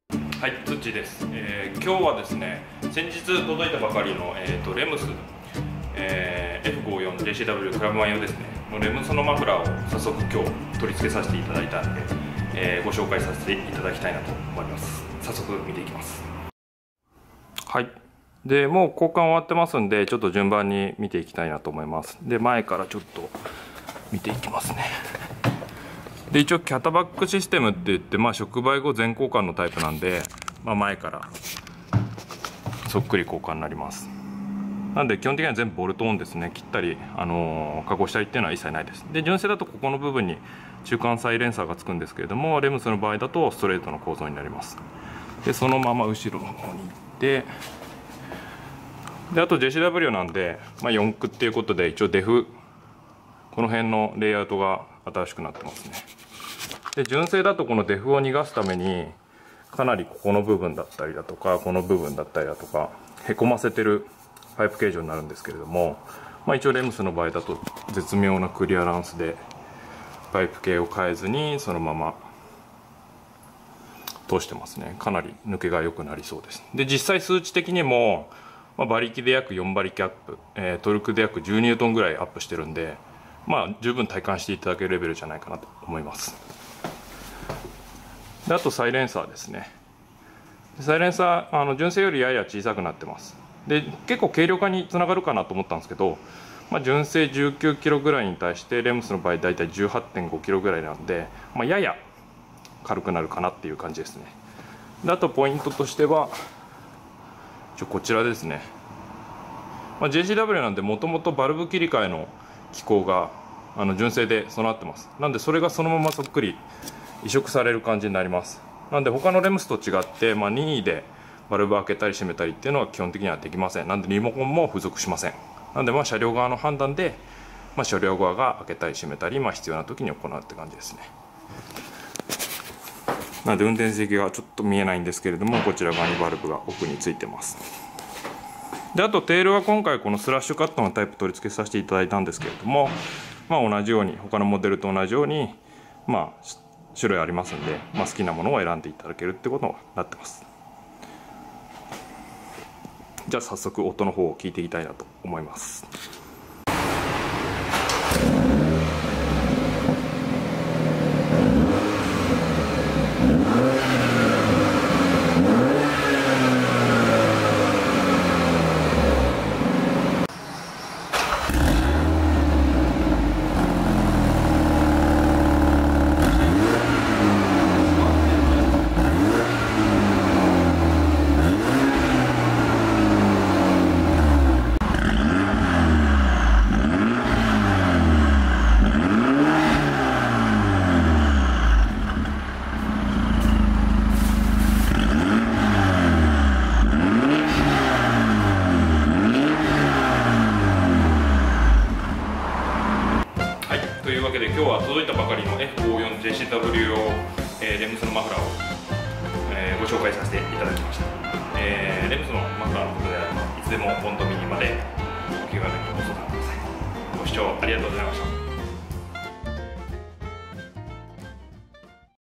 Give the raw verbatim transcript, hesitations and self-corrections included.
はい、つっちーです、えー、今日はですね、先日届いたばかりの、えー、とレムス、えー、エフごじゅうよんジェーシーダブリュー クラブマン用ですねのレムスのマフラーを早速今日取り付けさせていただいたので、えー、ご紹介させていただきたいなと思います。早速見ていきます。はい、でもう交換終わってますんで、ちょっと順番に見ていきたいなと思います。で、前からちょっと見ていきますね。で、一応キャタバックシステムって言って、まあ、触媒後全交換のタイプなんで、まあ、前からそっくり交換になります。なんで基本的には全部ボルトオンですね。切ったり、あのー、加工したりっていうのは一切ないです。で、純正だとここの部分に中間サイレンサーがつくんですけれども、レムスの場合だとストレートの構造になります。で、そのまま後ろの方に行って、であと ジェーシーダブリュー なんで、まあ、よん区っていうことで一応デフこの辺のレイアウトが新しくなってますね。で、純正だとこのデフを逃がすためにかなりここの部分だったりだとかこの部分だったりだとかへこませてるパイプ形状になるんですけれども、まあ、一応レムスの場合だと絶妙なクリアランスでパイプ系を変えずにそのまま通してますね。かなり抜けが良くなりそうです。で、実際数値的にも、まあ、馬力で約よん馬力アップ、えー、トルクで約じゅうニュートンぐらいアップしてるんで、まあ十分体感していただけるレベルじゃないかなと思います。で、あとサイレンサーですね。サイレンサー、あの純正よりやや小さくなってます。で、結構軽量化につながるかなと思ったんですけど、まあ、純正じゅうきゅうキロぐらいに対してレムスの場合だいたいじゅうはちてんごキロぐらいなんで、まあ、やや軽くなるかなっていう感じですね。で、あとポイントとしてはちょこちらですね、まあ、ジェーシーダブリュー なんでもともとバルブ切り替えの機構があの純正で備わってます。なんでそれがそのままそっくり移植される感じになります。なんで他のレムスと違って、まあ、任意でバルブ開けたり閉めたりっていうのは基本的にはできません。なんでリモコンも付属しません。なんでまあ車両側の判断で、まあ、車両側が開けたり閉めたり、まあ、必要な時に行うって感じですね。なので運転席がちょっと見えないんですけれども、こちら側にバルブが奥についてます。で、あとテールは今回このスラッシュカットのタイプ取り付けさせていただいたんですけれども、まあ、同じように他のモデルと同じように、まあ、種類ありますんで、まあ、好きなものを選んでいただけるってことになってます。じゃあ早速音の方を聞いていきたいなと思います。というわけで今日は届いたばかりの エフごじゅうよんジェーシーダブリュー を、えー、レムスのマフラーを、えー、ご紹介させていただきました。えー、レムスのマフラーのことであればいつでもボンドミニまでお気軽にご相談ください。ご視聴ありがとうございました。